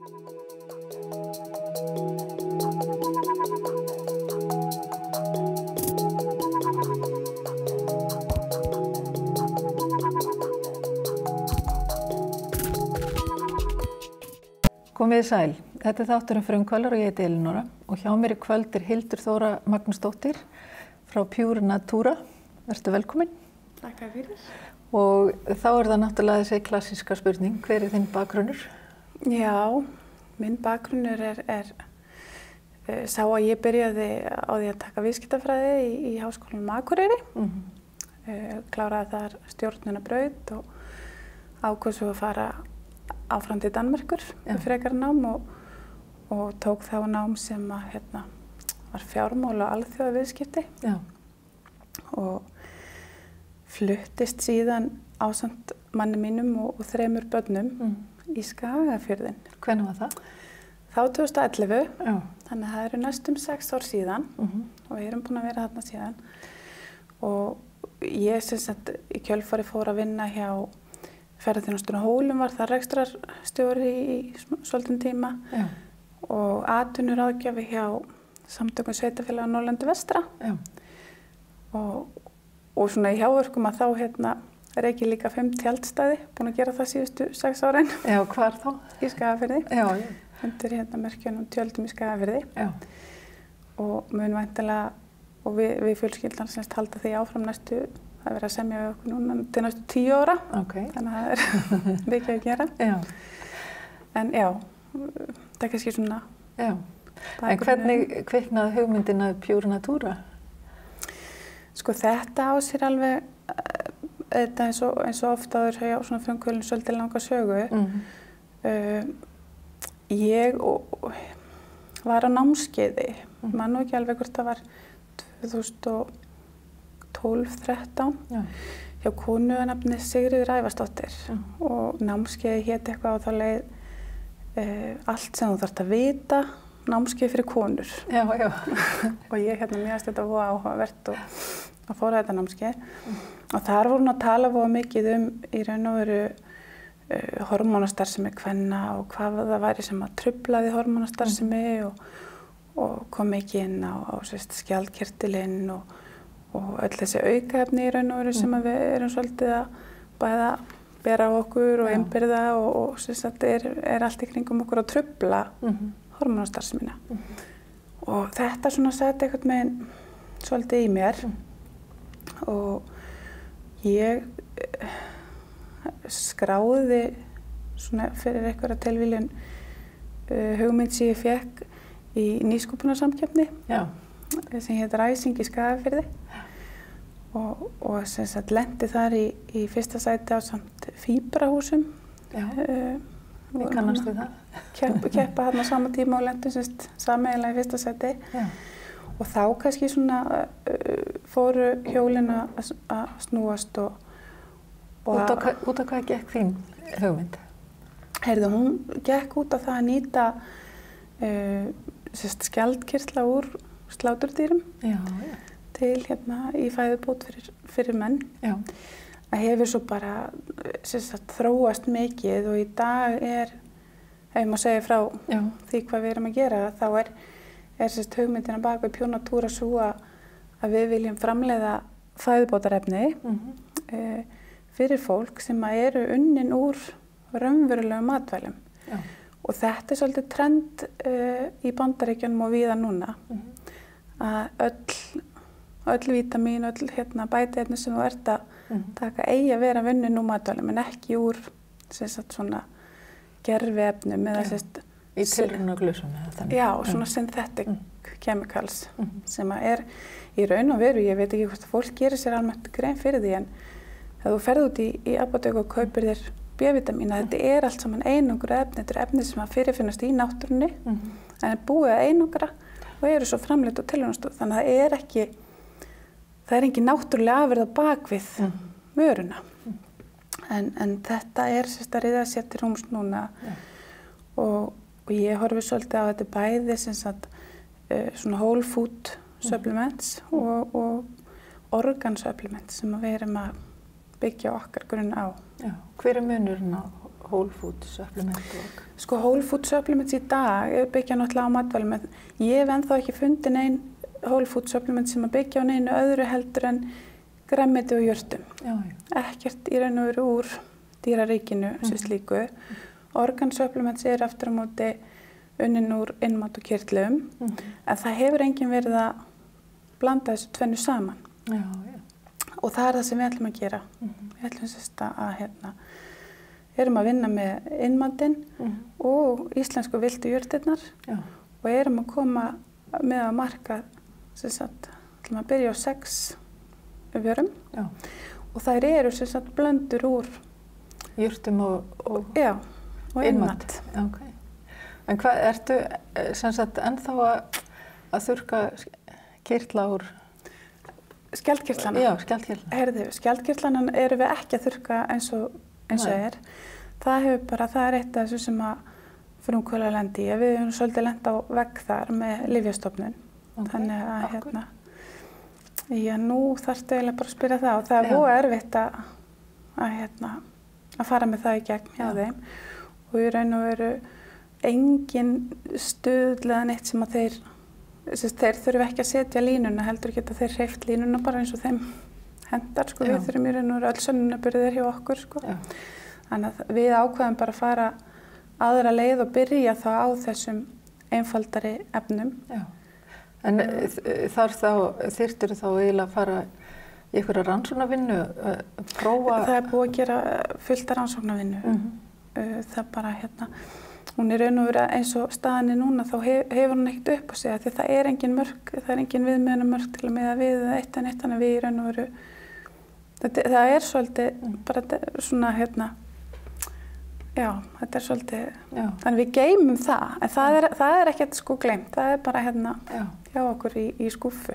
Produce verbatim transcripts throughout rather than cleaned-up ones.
Komið þið sæl. Þetta er þátturinn Frumkvöðlar og ég heiti Elinóra og hjá mér í kvöld er Hildur Þóra Magnúsdóttir frá Pure Natura. Vertu velkomin. Takk fyrir. Og þá er það náttúrulega þessi klassíska spurning, hver er þinn bakgrunnur? Já, minn bakgrunnur er, er uh, sá að ég byrjaði á því að taka viðskiptafræði í, í Háskólanum Akureyri. Mm-hmm. uh, kláraði þar stjórnunarbraut og ákvað svo að fara áfram til Danmerkur með frekara nám og, og tók þá nám sem að, hérna, var fjármál og alþjóðaviðskipti. Já. Og fluttist síðan ásamt manni mínum og, og þremur börnum mm. í Skagafjörðinn. Hvenær var það? Þá tvö þúsund og ellefu, Já. Þannig að það eru næstum sex ár síðan mm-hmm. og við erum búin að vera þarna síðan. Og ég sem sagt í kjölfari fór að vinna hjá ferðaþjónustunni á Hólum, var það rekstrarstjóri í, í svolítinn tíma. Já. Og atvinnuráðgjafi hjá Samtökum sveitarfélaga Norðurlandi vestra. Já. Og, og svona í hjáverkum að þá hérna reki líka fimm tjaldstæði, búin að gera það síðustu sex árin. Já, hvar þá? Í Skagafirði. Já, já. Undir hérna merkjunum tjöldum í Skagafirði. Já. Og mun væntanlega, og við, við fjölskyldan semst halda því áfram næstu, það er verið að semja við okkur núna til næstu tíu ára. Okay. Þannig að það er mikið að gera. Já. En já, það er kannski svona... Já. En hvernig kviknaði hugmyndin að Pure Natura? Sko þetta á sér alveg, þetta eins og, eins og ofta áður hjá svona frumkvöðlum svolítið langa sögu. Mm-hmm. uh, ég og, var á námskeiði, mm. man nú ekki alveg hvort það var tvö þúsund og tólf þrettán Já. Hjá konu að nafni Sigríður Ævarsdóttir mm. og námskeiði hét eitthvað á þá leið uh, allt sem þú þarft að vita, námskeið fyrir konur. Já, já. Og ég hérna mjög að þetta voða áhugavert og að fóra þetta námskeið. Mm. Og þar voru hún að tala voða mikið um í raun og veru uh, hormónastarfsemi kvenna og hvað það væri sem að truflaði hormónastarfsemi mm. og, og kom mikið inn á, á sérst, skjaldkirtilinn og, og öll þessi aukaefni í raun og veru mm. sem að við erum svolítið að bæða bera á okkur og innbyrða og, og sérst, er, er allt í kringum okkur að trufla mm. hormónastarfsemina. Mm. Og þetta svona sett eitthvað með svolítið í mér mm. og ég skráði svona fyrir einhverja tilviljun uh, hugmynd sem ég fékk í nýsköpunarsamkeppni sem hét Ræsing í Skagafirði og, og sem sagt lendi þar í, í fyrsta sæti á samt Fíbrahúsum. Já. Uh, Við kannast við það. Keppa, keppa hérna á sama tíma og lendum semst sameiginlega í fyrsta sæti. Já. Og þá kannski svona uh, fóru hjólin að snúast og... og út, á, út af hvað gekk þín hugmynd? Heyrðu, hún gekk út af það að nýta uh, semst skjaldkirtla úr sláturdýrum já, já. Til hérna í fæðubót fyrir, fyrir menn. Já. Það hefur svo bara sagt, þróast mikið og í dag er, ef maður segir frá Já. Því hvað við erum að gera, þá er, er sagt, hugmyndin að baka við Pure Natura svo að við viljum framleiða fæðubótarefni mm-hmm. e, fyrir fólk sem eru unnin úr raunverulegum matvælum. Já. Og þetta er svolítið trend e, í Bandaríkjunum og víða núna mm-hmm. að öll öll vítamín, öll hérna, bætiefni sem þú ert að mm. taka eigi að vera vunnin úr matvælum en ekki úr sagt, svona gerviefnum eða sérst, í tilraunaglusum eða þannig. Já, svona mm. synthetic mm. chemicals mm. sem að er í raun og veru, ég veit ekki hvort fólk gerir sér almennt grein fyrir því en þegar þú ferð út í, í apótek og kaupir þér B-vitamín mm. þetta er allt saman einangra efni, þetta er efni sem að fyrirfinnast í náttúrunni mm. en er búið að einangra og eru svo framleidd á tilraunastofu þannig að það er ekki Það er engin náttúrulega afurð á bakvið mm. vöruna. Mm. En, en þetta er sérst að riða sér til rúms núna yeah. og, og ég horfi svolítið á þetta bæði sem sagt uh, svona whole food supplements mm. og, og organ supplements sem við erum að byggja okkar grunn á. Já. Hver er munurinn á whole food supplement og... Sko whole food supplements í dag byggja náttúrulega á matvælum, en ég hef ennþá ekki fundið neinn whole food supplement sem að byggja á neinu öðru heldur en grænmeti og jurtum. Já, já. Ekkert í raun og veru úr dýraríkinu mm. sem slíku. Mm. Organ supplements er aftur á móti unnin úr innmat og kirtlum, mm. en það hefur enginn verið að blanda þessu tvennu saman. Já, já. Og það er það sem við ætlum að gera. Mm. Við ætlum sérst að hérna, erum að vinna með innmatinn mm. og íslensku vildu jurtirnar já. Og erum að koma með að marka, sem sagt, ætlum að byrja á sex vörum já. Og þær eru sem sagt blöndur úr jurtum og, og, já, og innmat. Okay. En hvað ertu sem sagt ennþá að, að þurrka kirtla úr? Skjaldkirtlana? Já, skjaldkirtlana. Heyrðu, skjaldkirtlana erum við ekki að þurrka eins og, eins og er. Það hefur bara, það er eitt af þessu sem að frumkvöðlar lendi í. Við höfum svolítið lent á vegg þar með Lyfjastofnun. Okay. Þannig að hérna, já, nú þarftu eiginlega bara að spyrja það og það er mjög erfitt að, að, hérna, að fara með það í gegn hjá já. Þeim. Og í raun og veru engin stuðlega neitt sem að þeir, þess, þeir þurfi ekki að setja línuna, heldur geta þeir hreyft línuna bara eins og þeim hendar. Sko. Við þurfum í raun og veru öll sönnunarburðir hjá okkur. Sko. Þannig að við ákveðum bara að fara aðra leið og byrja þá á þessum einfaldari efnum. Já. En þar þá, þyrftir þá eiginlega að fara í einhverja rannsóknarvinnu, að prófa? Það er búið að gera fullt af rannsóknarvinnu. Mm-hmm. Það er bara hérna, hún er raun og veru eins og staðan er núna, þá hef, hefur hún ekkert upp á sig, því það er engin mörk, það er engin viðmiðunarmörk til að miða við eitt en eitt, þannig við í raun og veru, það, það er svolítið mm. bara svona hérna, já, þetta er svolítið, já. Þannig við geymum það, en það er, það er ekkert sko gleymt, það er bara hérna já. Hjá okkur í, í skúffu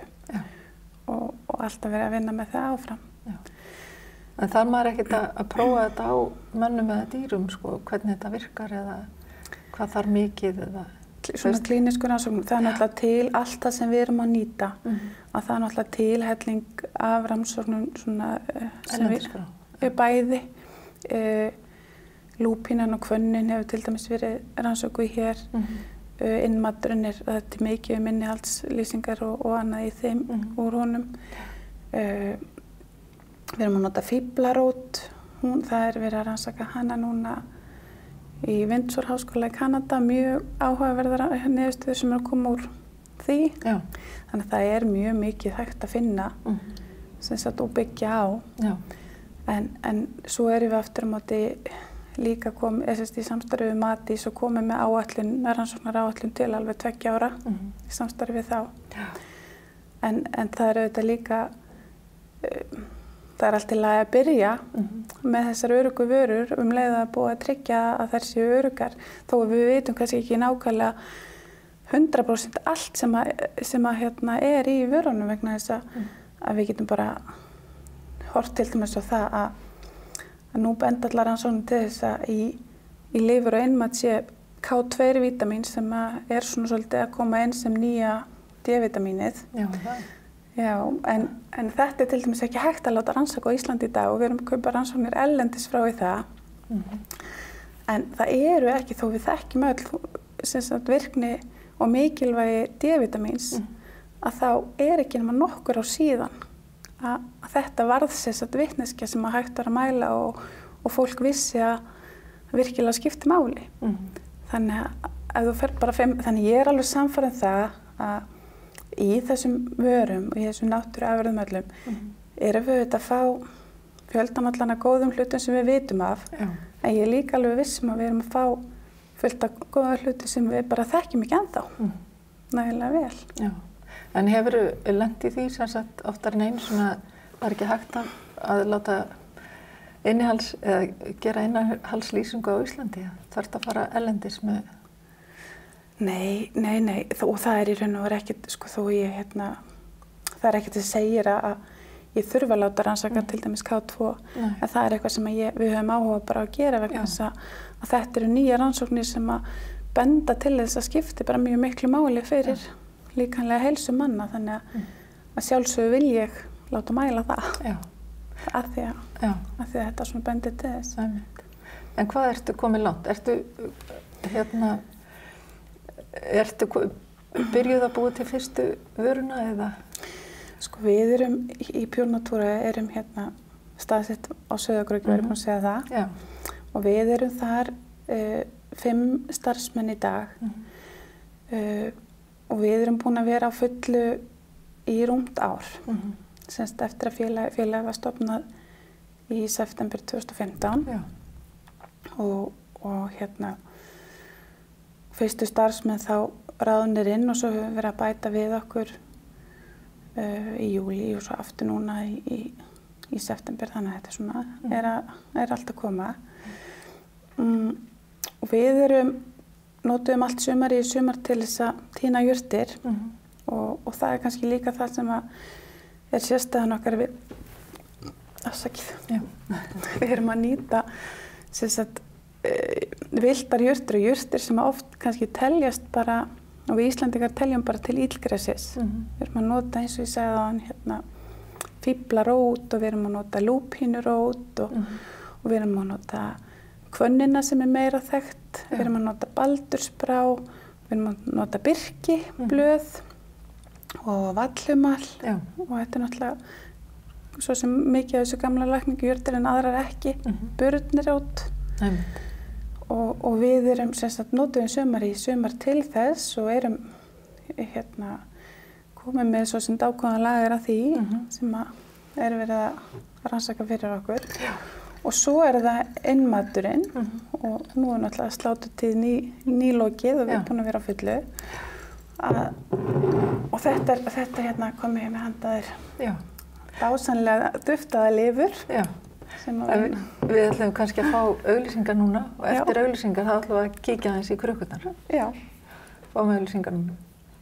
og, og alltaf verið að vinna með það áfram. Já. En þarf maður ekkert að, að prófa þetta á mönnum eða dýrum, sko, hvernig þetta virkar eða hvað þarf mikið eða... Svona klínísku rannsóknum, það er náttúrulega til allt það sem við erum að nýta, mm-hmm. að það er náttúrulega til helling af rannsóknum svona sem við, bæði, uh, lúpínan og hvönnin hefur til dæmis verið rannsókuð hér. Mm-hmm. uh, innmaturinn er, þetta er mikið um innihaldslýsingar og, og annað í þeim mm-hmm. úr honum. Uh, við erum að nota fíblarót, hún, það er verið að rannsaka hana núna í Windsor háskóla í Kanada, mjög áhugaverðar niðurstöður sem er að koma úr því. Já. Þannig að það er mjög mikið hægt að finna mm-hmm. sem sagt og byggja á. Já. En, en svo erum við aftur á móti líka komið, eða í samstarfi við Matís og komið með áætlun, rannsóknar áætlun til alveg tveggja ára mm-hmm. í samstarfi við þá. Já. En, en það er auðvitað líka, um, það er allt í lagi að byrja mm-hmm. með þessar öruggu vörur um leið að búa að tryggja að þær séu öruggar, þó að við vitum kannski ekki nákvæmlega hundrað prósent allt sem að, sem að hérna, er í vörunum vegna þess að, mm. að við getum bara hort til dæmis á það að að nú benda allar rannsóknir til þess að í, í lifur og innmat sé K tvö vítamín sem er svona svolítið að koma inn sem nýja D-vitamínið. Já, það. Já, en, en þetta er til dæmis ekki hægt að láta rannsaka á Íslandi í dag og við erum að kaupa rannsóknir erlendis frá í það. Mm-hmm. En það eru ekki, þó við þekkjum öll sem sagt virkni og mikilvægi D-vitamíns, mm. að þá er ekki nema nokkur á síðan að, að þetta varð sem sagt vitneskja sem að hægt var að mæla og, og fólk vissi að virkilega skipti máli. Mm. Þannig að ef þú fer bara fimm, þannig ég er alveg samfærið það að í þessum vörum og í þessum náttúruafurðum öllum mm. erum við auðvitað að fá fjöldan allan að góðum hlutum sem við vitum af. Já. En ég er líka alveg vissum að við erum að fá fullt af góða hluti sem við bara þekkjum ekki ennþá. Mm. Nægilega vel. Já. En hefurðu lent í því sem sagt oftar en einu svona, það er ekki hægt að, að láta innihals, eða gera innihaldslýsingu á Íslandi? Þarftu að fara erlendis með? Nei, nei, nei, og það er í raun og veru ekkert, sko, þó ég, hérna, það er ekkert sem segir að ég þurfa að láta rannsaka mm. til dæmis K tvö, nei. En það er eitthvað sem ég, við höfum áhuga bara að gera vegna þess að, að þetta eru nýja rannsóknir sem að benda til þess að skipti bara mjög miklu máli fyrir ja. Líkanlega heilsu manna, þannig að, mm. að sjálfsögðu vil ég láta mæla það, Já. Að því að, að því að þetta svona bendir til þess. En hvað ertu komið langt? Ertu, hérna, ertu byrjuð að búa til fyrstu vöruna eða? Sko við erum í Pure Natura, erum hérna staðsett á Sauðárkróki, við erum búin að segja það. Já. Og við erum þar uh, fimm starfsmenn í dag mm-hmm. uh, og við erum búin að vera á fullu í rúmt ár. Mm-hmm. Semst eftir að félagi félag var stofnað í september tvö þúsund og fimmtán. Já. Og, og hérna fyrstu starfsmenn þá ráðnir inn og svo höfum við verið að bæta við okkur uh, í júlí og svo aftur núna í, í, í september, þannig að þetta svona mm. er, að, er allt að koma. Um, og við erum, notuðum allt sumar í sumar til þess að tína jurtir mm. og, og það er kannski líka það sem að er sérstæðan okkar við, afsakið, við erum að nýta sem sagt uh, villtar jurtir og jurtir sem oft kannski teljast bara, og við Íslandingar teljum bara til illgresis. Mm-hmm. Við erum að nota eins og ég sagði á hann hérna fíblarót og við erum að nota lúpínurót og, mm-hmm. og við erum að nota hvönnina sem er meira þekkt, ja. Við erum að nota baldursbrá, við erum að nota birki, mm-hmm. blöð og vallhumal ja. Og þetta er náttúrulega svo sem mikið af þessu gamla lækningu jurtir en aðrar ekki, mm-hmm. burnirót og, og við erum sem sagt notuðum sumar í sumar til þess og erum hérna komið með svo sem dákvæðan lager af því mm-hmm. sem að er verið að rannsaka fyrir okkur. Já. Og svo er það innmaturinn mm-hmm. og nú er náttúrulega sláturtíð ný, nýlokið og við erum búin að vera á fullu. Að, og þetta, er, þetta hérna komið með handaðir. Já. Dásanlega duftaða lifur. Já. Við, við ætlum kannski að fá auglýsingar núna og eftir Já. Auglýsingar þá ætlum við að kíkja aðeins í krukkurnar. Já. Fáum auglýsingar núna.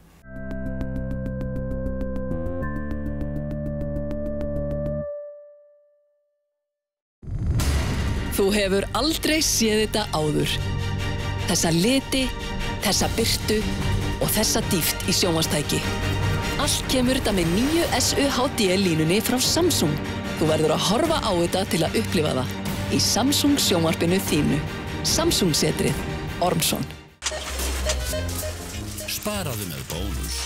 Þú hefur aldrei séð þetta áður. Þessa liti, þessa birtu og þessa dýpt í sjónvarpstæki. Allt kemur þetta með nýju S U H D línunni frá Samsung. Þú verður að horfa á þetta til að upplifa það í Samsung sjónvarpinu þínu. Samsung-setrið, Ormsson. Sparaðu með Bónus.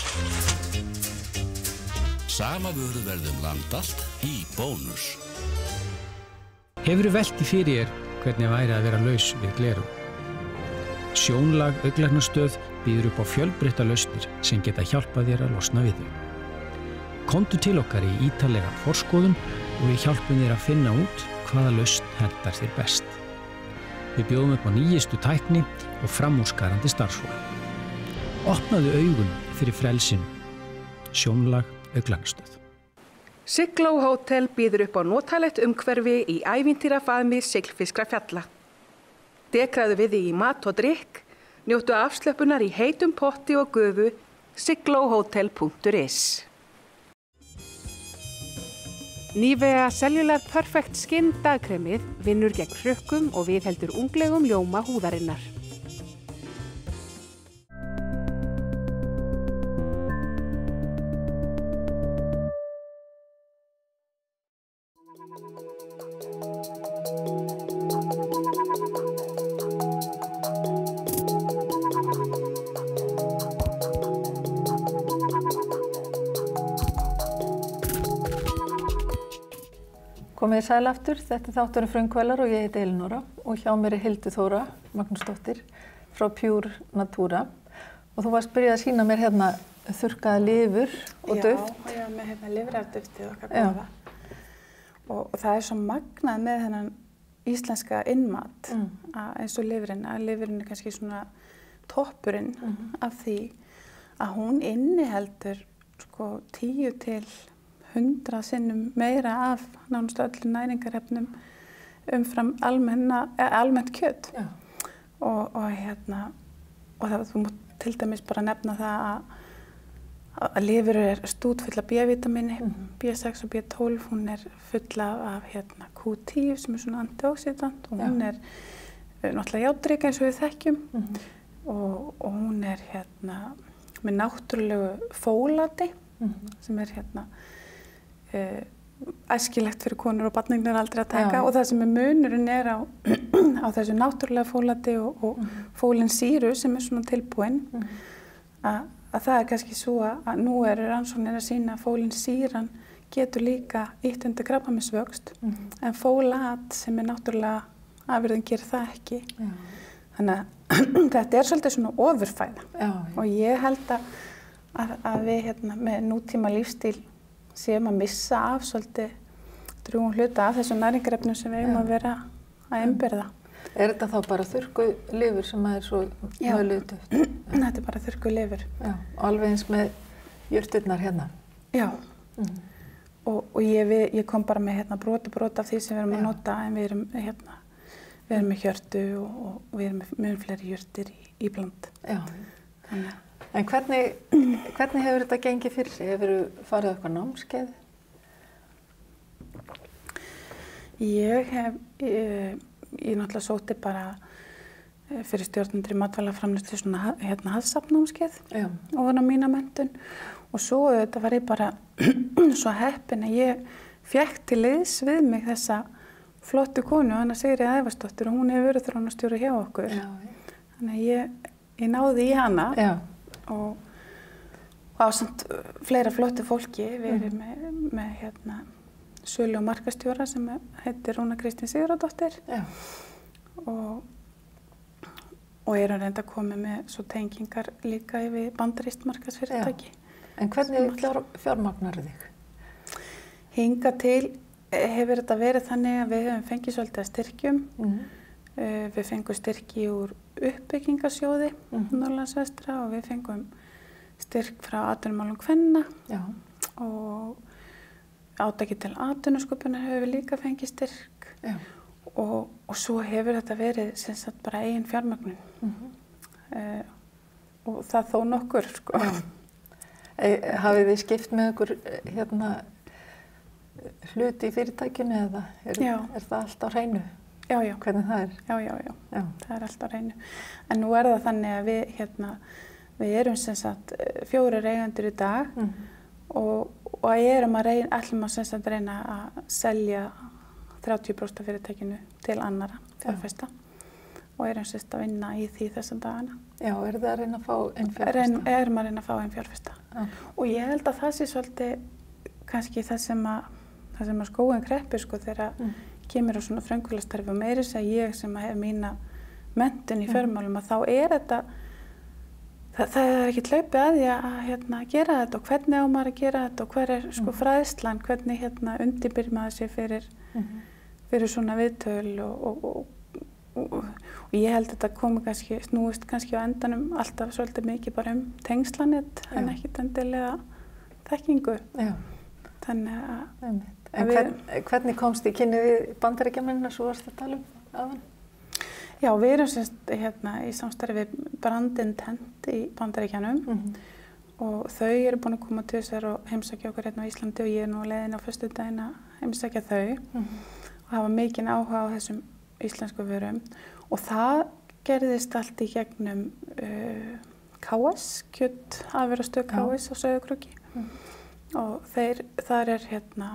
Sama vöru verðum land allt í Bónus. Hefurðu velt í fyrir þér hvernig væri að vera laus við gleraugu? Sjónlag augnlæknastöð býður upp á fjölbreyttar lausnir sem geta hjálpað þér að losna við þau. Komdu til okkar í ítarlega forskoðun og við hjálpum þér að finna út hvaða lausn hentar þér best. Við bjóðum upp á nýjustu tækni og framúrskarandi starfsfólk. Opnaðu augun fyrir frelsinu. Sjónlag augnlæknastöð. Sigló Hótel býður upp á notalegt umhverfi í ævintýrafaðmi Siglfiskra fjalla. Dekraðu við þig í mat og drykk, njóttu afslöpunar í heitum potti og gufu, siglóhotel punktur is. Nivea Cellular Perfect Skin dagkremið vinnur gegn hrukkum og viðheldur unglegum ljóma húðarinnar. Komið þið sæl aftur, þetta er þátturinn Frumkvöðlar og ég heiti Elinóra og hjá mér er Hildur Þóra Magnúsdóttir frá Pure Natura og þú varst byrjað að sýna mér hérna þurrkaða lifur og duft. Já, já, með hérna lifrarduftið okkar góða og, og það er svo magnað með þennan íslenska innmat mm. að, eins og lifrin, að lifrin er kannski svona toppurinn mm. af því að hún inniheldur sko tíu til hundrað sinnum meira af nánast öllum næringarefnum umfram almenna, almennt kjöt. Já. Og, og hérna, og það þú mátt til dæmis bara nefna það að, að lifur er stútfull af B-vitamini, mm-hmm. B sex og B tólf, hún er full af hérna, Q tíu sem er svona antioxidant og hún Já. Er náttúrulega járnrík eins og við þekkjum mm-hmm. og, og hún er hérna með náttúrulegu fólati mm-hmm. sem er hérna Uh, æskilegt fyrir konur og barneignir aldrei að taka. Já. Og það sem er munurinn er á, á þessu náttúrulega fólati og, og mm. fólin sýru sem er svona tilbúin, mm. að, að það er kannski svo að nú eru rannsóknir að sýna að fólin sýran getur líka ítt undir krabbameinsvöxt, mm. en fólat sem er náttúrulega afurðin gerir það ekki. Já. Þannig að þetta er svolítið svona ofurfæða. Já, já. Og ég held að, að, að við hérna, með nútíma lífstíl séum að missa af svolítið drjúgum hluta af þessum næringarefnum sem við eigum að vera að einbyrða. Er þetta þá bara þurrku lifur sem er svo mögulega döft? Þetta er bara þurrku lifur. Já, alveg eins með jurtirnar hérna? Já. Mm. Og, og ég, við, ég kom bara með hérna broti broti af því sem við erum Já. Að nota, en við erum hérna Við erum með hjörtu og, og við erum með mjög fleiri jurtir í, í bland. Já. Þannig. En hvernig, hvernig hefur þetta gengið fyrir sig? Hefur þú farið eitthvað námskeið? Ég hef, ég, ég náttúrulega sótti bara fyrir stjórnendur í matvælaframleiðslu svona hérna haðsafnámskeið og á mína menntun. Og svo þetta var ég bara svo heppin að ég fékk til liðs við mig þessa flottu konu, Anna Sigríður Ævarsdóttir, og hún hefur verið þróunarstjóri hjá okkur. Já, já. Þannig að ég, ég náði í hana já. og ásamt fleira flottu fólki. Við erum mm. með, með hérna, sölu- og markastjóra sem heitir Rúna Kristín Sigurðardóttir og, og erum reynda komið með svo tengingar líka yfir bandarískt markaðsfyrirtæki. En hvernig fjármagnar þig? Hinga til hefur þetta verið þannig að við höfum fengið svolítið að styrkjum. Mm. Uh, við fengum styrki úr uppbyggingasjóði mm. Norrlandsvestra og við fengum styrk frá atvinnumálum kvenna. Já. Og átaki til atvinnusköpunar hefur við líka fengið styrk. Já. Og, og svo hefur þetta verið sem sagt bara eigin fjármögnun. Mm. Uh, og það þó nokkur, sko. e, hafið þið skipt með ykkur hérna hluti í fyrirtækinu eða er, er það allt á hreinu? Já, já. Hvernig það er? Já, já, já, já. Það er allt á hreinu. En nú er það þannig að við, hérna, við erum sem sagt fjórir eigendur í dag mm. og, og erum að reyna, ætlum að sem sagt reyna að selja þrjátíu prósent af fyrirtækinu til annara fjárfesta og erum sem sagt að vinna í því þessum dagana. Já, er það að reyna að fá einn fjárfesta? Reyn, erum að reyna að fá einn fjárfesta. Já. Og ég held að það sé svolítið kannski það sem að það sem að skóin kreppir sko þegar mm. kemur á svona frumkvöðlastarfi og meiri að ég sem að hef mína menntun í fjármálum að þá er þetta það, það er ekki hlaupið að því að hérna, gera þetta og hvernig á maður að gera þetta og hver er sko mm. fræðslan, hvernig hérna undirbýr maður sig fyrir, mm. fyrir svona viðtöl og, og, og, og, og ég held að þetta komi kannski, snúist kannski á endanum alltaf svolítið mikið bara um tengslanett en ekkert endilega þekkingu. Já. Þannig að En hvern, hvernig komst í kynni við Bandaríkjamennina svo varst að tala um áðan? Já, við erum semst hérna í samstarfi við Brand Intent í Bandaríkjanum mm-hmm. og þau eru búin að koma til þessar og heimsækja okkur hérna á Íslandi og ég er nú á leiðin á föstudaginn að heimsækja þau mm-hmm. og hafa mikinn áhuga á þessum íslensku vörum og það gerðist allt í gegnum uh, K S, kjötafurðastöð K S á Sauðárkróki mm. og þeir, þar er hérna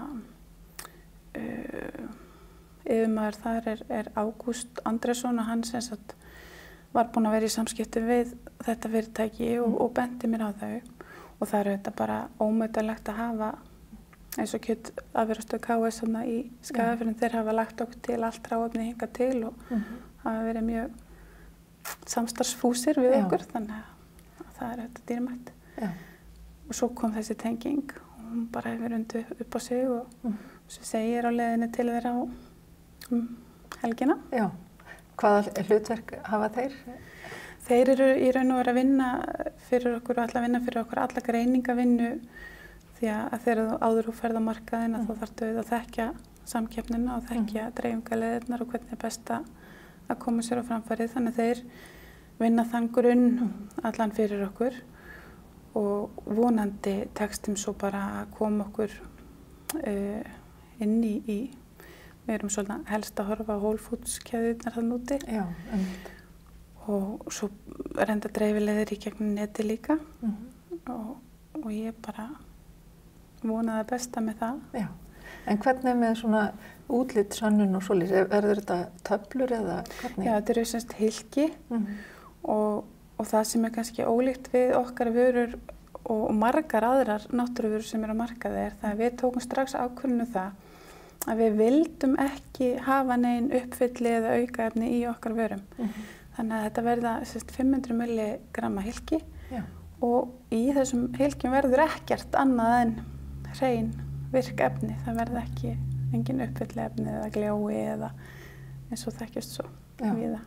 Uh, yfirmaður þar er, er Ágúst Andrésson og hann sem sagt var búinn að vera í samskipti við þetta fyrirtæki og, og benti mér á þau og það er þetta bara ómetanlegt að hafa eins og kjötafurðastöð K S í Skagafirði, þeir hafa lagt okkur til allt hráefni hingað til og mm-hmm. hafa verið mjög samstarfsfúsir við Já. Okkur þannig að það er þetta dýrmætt. Já. Og svo kom þessi tenging og hún bara hefur undið upp á sig og mm. sem segir á leiðinni til þeirra á um, helgina. Já. Hvaða hlutverk hafa þeir? Þeir eru í raun og veru að vinna fyrir okkur og alla vinna fyrir okkur alla greiningavinnu því að þegar þú áður þú ferð á markaðinn mm. þá þarftu að þekkja samkeppnina og þekkja mm. dreifingarleiðirnar og hvernig er best að koma sér á framfærið. Þannig að þeir vinna þann grunn mm. allan fyrir okkur og vonandi tekstum svo bara að koma okkur uh, inn í, í við erum svolítið helst að horfa á Whole Foods keðjurnar þann úti. Já, einmitt. Og svo reynda dreifileiðir í gegnum neti líka mm-hmm. og, og ég bara vona það besta með það. Já, En hvernig með svona útlitssönnun og svoleiðis, verður þetta töflur eða hvernig? Já, þetta eru semst hylki mm-hmm. og, og það sem er kannski ólíkt við okkar vörur og, og margar aðrar náttúruvörur sem eru á markaði er það að við tókum strax ákvörðun um það að við vildum ekki hafa nein uppfylli eða aukaefni í okkar vörum. Mm-hmm. Þannig að þetta verða semst fimm hundruð milligramma hylki Já. Og í þessum hylkjum verður ekkert annað en hrein virk efni. Það verður ekki engin uppfylli efni eða gljói eða eins og þekkjast svo víða.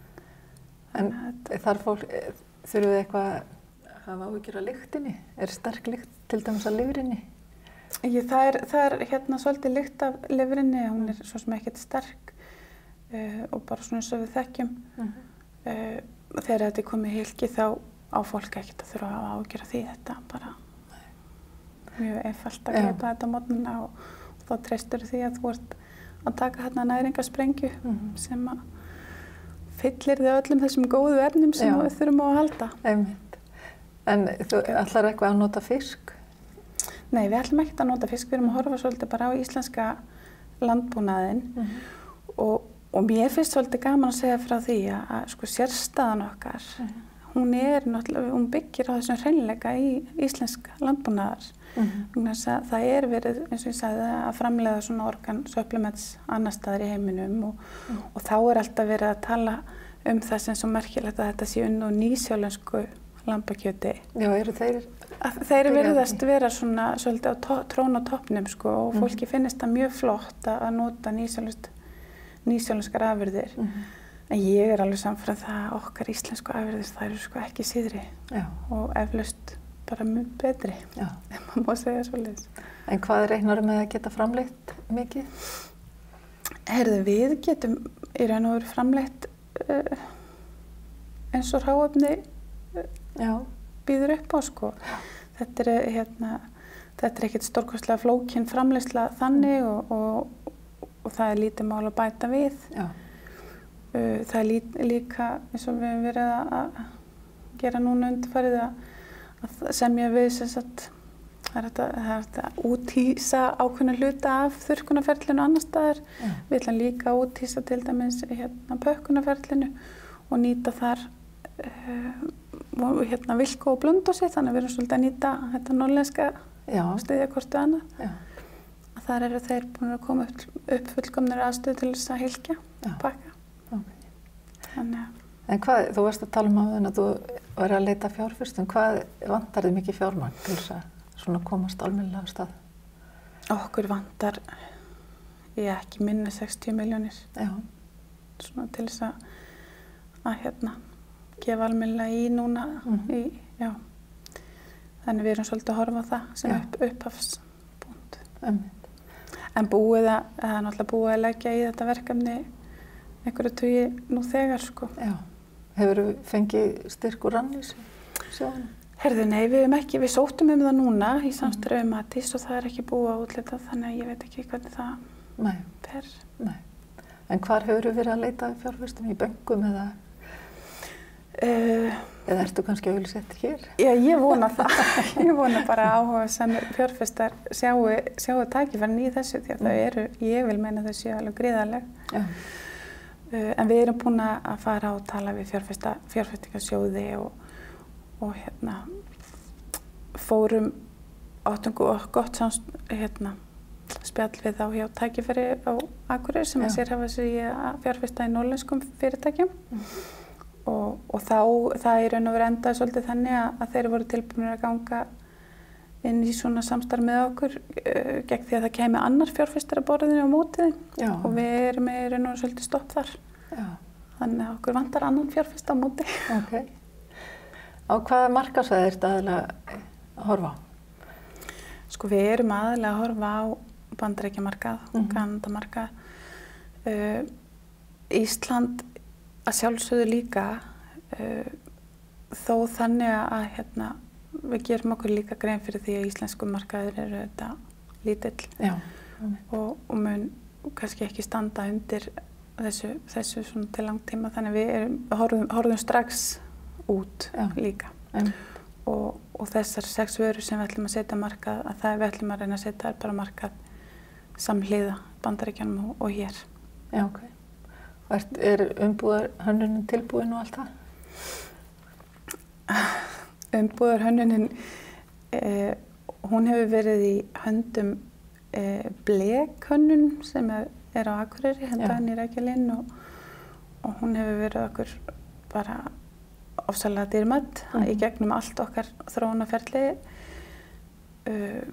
En þar fólk, þurfum við eitthvað að hafa áhyggjur af lyktinni? Er sterk lykt til dæmis af lifrinni? Ég, það er, það er hérna svolítið lykt af lifrinni, hún er svo sem ekkert sterk uh, og bara svona eins og við þekkjum. Uh-huh. Uh, þegar þetta er komið hylki þá á fólk ekkert að þurfa að ágjöra því þetta bara Nei. Mjög einfalt að greipa þetta á morgnana og, og þá treystur því að þú ert að taka hérna næringarsprengju mm-hmm. sem að fyllir þig öllum þessum góðu efnum sem Já. Við þurfum á að halda. Einmitt. En þú ætlar eitthvað að nota fisk? Nei, við ætlum ekkert að nota fisk, við erum að horfa svolítið bara á íslenska landbúnaðinn mm-hmm. og Og mér finnst svolítið gaman að segja frá því að, að sko, sérstaðan okkar, mm-hmm. hún er náttúrulega, hún byggir á þessum hreinleika í íslenska landbúnaðar. Mm-hmm. Það er verið, eins og ég sagði, að framleiða svona organ supplements annar staðar í heiminum og, mm-hmm. og þá er alltaf verið að tala um það sem svo merkilegt að þetta sé unn og nýsjálensku lambakjöti. Já, eru þeir? Að þeir verðast vera svona svolítið á trón á toppnum sko og fólki mm-hmm. finnst það mjög flott að nota nýsjálensku nýsjálenskar afurðir. Mm-hmm. En ég er alveg samfram það að okkar íslensku afurðir það eru sko ekki síðri Já. Og eflaust bara mjög betri, Já. Ef maður má segja svoleiðis. En hvað reiknar með að geta framleitt mikið? Herðu, við getum í raun og veru framleitt uh, eins og hráefni uh, býður upp á sko. Þetta er, hérna, þetta er ekkert stórkostlega flókin framleiðsla þannig mm. og, og og það er lítið mál að bæta við. Já. Uh, það er lí, líka, eins og við hefum verið að gera núna undirfarið að, að semja við sem sagt, það er þetta, það er þetta úthýsa ákveðna hluta af þurrkunarferlinu annar staðar. Já. Við ætlum líka að úthýsa til dæmis hérna pökkunarferlinu og nýta þar uh, hérna vilku og blundósi, þannig að við erum svolítið að nýta þetta norðlenska stiðja hvort við annað. Já. Þar eru þeir búin að koma upp, upp fullkomnir aðstöðu til þess að hylkja og pakka. Okay. Þannig. En hvað, þú varst að tala um á þenn að þú væri að leita fjárfestum, hvað vantar þið mikið fjármagn til þess að svona komast almennilega á stað? Okkur vantar, ég ekki minni sextíu milljónir. Já. Svona til þess að, að hérna, gefa almennilega í núna. Mm. Í, já. Þannig við erum svolítið að horfa á það sem upp, upphafspunkt. Um. En búið að, það er náttúrulega búið að leggja í þetta verkefni einhverju tugi nú þegar sko. Já. Hefur þú fengið styrk úr Rannís sjóðunum? Herðu, nei, við hefum ekki, við sóttum um það núna í samstarfi við Matís og það er ekki búið að útleita þannig að ég veit ekki hvernig það nei. Per. Nei. En hvar hefur þú verið að leita fjárfestum í böngum eða? Uh, Eða ertu kannski að auglýsa hér? Já, ég vona það. Ég vona bara að áhuga sem fjárfestar sjáu, sjáu tækifærin í þessu því að mm. það eru, ég vil meina þau séu alveg gríðarleg. Ja. Uh, en við erum búin að fara og tala við fjárfesta, fjárfestingarsjóði og, og hérna, fórum áttum gott samst, hérna, spjall við þá hjá tækifæri á Akureyri sem ja. Að sér hafa sig að fjárfesta í norðlenskum fyrirtækjum. Mm. Og, og þá, það er raun og verið endaði svolítið þannig að, að þeir voru tilbúinir að ganga inn í svona samstarf með okkur uh, gegn því að það kemi annar fjárfestar að borðinu á mótið og við erum með raun og verið svolítið stopp þar. Já. Þannig að okkur vantar annan fjárfest á móti. Okay. Á hvaða markaðsvæði ertu aðalega að horfa á? Sko við erum aðalega að horfa á Bandaríkjamarkað, mm-hmm. Kanadamarkað, uh, Ísland að sjálfsögðu líka uh, þó þannig að hérna, við gerum okkur líka grein fyrir því að íslensku markaðir eru þetta lítill Já. Og, og mun kannski ekki standa undir þessu, þessu svona til langtíma þannig að við erum, horfum, horfum strax út Já. Líka og, og þessar sex vörur sem við ætlum að setja markað að það við ætlum að reyna að setja er bara markað samhliða Bandaríkjunum og, og hér. Já, ok. Og er, er umbúðar hönnunin tilbúin og allt það? Umbúðar hönnunin, eh, hún hefur verið í höndum eh, blekhönnun sem er, er á Akureyri, hendaðan í Reykjalinn og, og hún hefur verið okkur bara ofsalega dýrmætt mm. í gegnum allt okkar þróunarferli. Uh,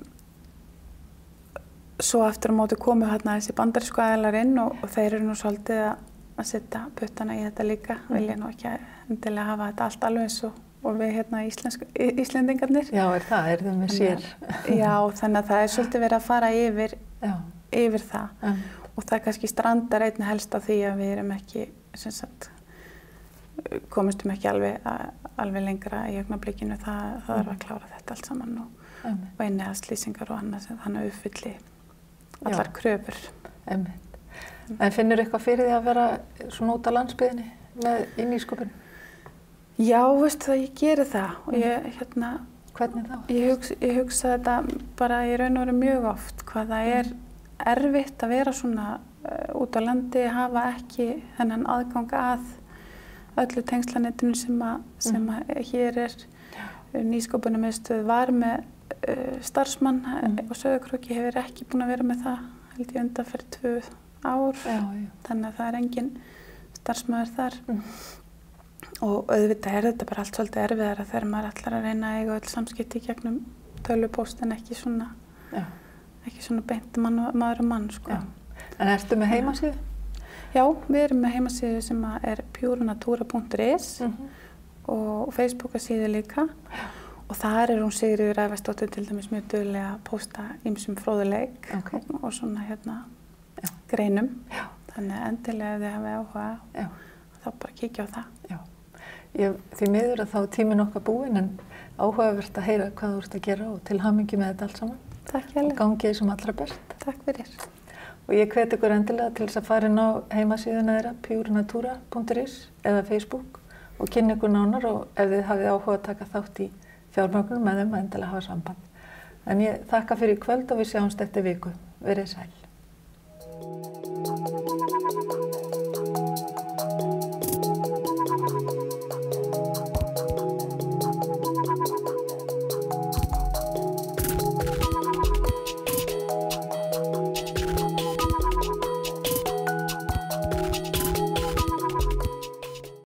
svo aftur á móti komu hérna þessi bandarísku aðilar inn og, og þeir eru nú svolítið að, að setja puttana í þetta líka. Mm. Vilja nú ekki endilega hafa þetta allt alveg eins og, og við hérna Íslendingarnir. Já, er það, er það með sér. Já, þannig að það er svolítið verið að fara yfir, yfir það. Mm. Og það kannski strandar einnig helst á því að við erum ekki, sem sagt, komistum ekki alveg, alveg lengra í augnablikinu. Það, það þarf að klára þetta allt saman og, mm. og innihaldslýsingar og annað sem þannig uppfylli allar Já. kröfur. Einmitt. En finnur eitthvað fyrir því að vera svona út á landsbyggðinni með í nýsköpun? Já, veistu það, ég geri það og ég, hérna... Hvernig þá? Ég, hugsa, ég hugsa þetta bara í raun og veru mjög oft, hvað það er erfitt að vera svona uh, út á landi, hafa ekki þennan aðgang að öllu tengslanettinu sem, að, sem að hér er. Nýsköpunarmiðstöð var með uh, starfsmann mm. og Sauðárkróki hefur ekki búin að vera með það, held ég undanferð tvö ár, já, já. Þannig að það er engin starfsmaður þar. Mm. Og auðvitað er þetta bara allt svolítið erfiðara þegar maður ætlar að reyna að eiga öll samskipti í gegnum tölvupóst en ekki svona, já. ekki svona beint mann, maður og mann. Sko. En ertu með heimasíðu? Já, við erum með heimasíðu sem er purenatura punktur is mm-hmm. og Facebookasíðu líka. Já. Og þar er hún Sigríður Ævarsdóttir til dæmis mjög duglega að pósta ýmsum fróðuleik okay. og, og svona hérna Já. greinum. Já. Þannig að endilega ef þið hafið áhuga Já. þá bara kíkja á það. Já. Ég, því miður að þá tíminn okkar búinn en áhugavert að heyra hvað þú ert að gera og til hamingju með þetta allt saman. Takk hérlega. Og gangi því sem allra best. Takk fyrir. Og ég hvet ykkur endilega til þess að fara inn á heimasíðuna þeirra purenatura punktur is eða Facebook og kynna ykkur nánar og ef þið hafið áhuga að taka þátt í fjármögnun með þeim að endilega hafa samband. En ég þakka fyrir í kvöld og við sjáumst eftir viku. Verið sæl.